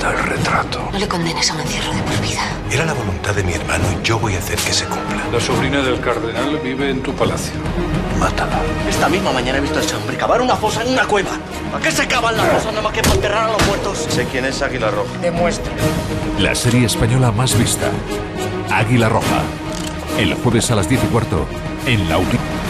está el retrato? No le condenes a un encierro de por vida. Era la voluntad de mi hermano y yo voy a hacer que se cumpla. La sobrina del cardenal vive en tu palacio. Mátala. Esta misma mañana he visto a ese hombre cavar una fosa en una cueva. ¿Para qué se cavan las fosas nada más que para enterrar a los muertos? Sé quién es Águila Roja. Demuestra. La serie española más vista, Águila Roja. El jueves a las 10:15 en La Única.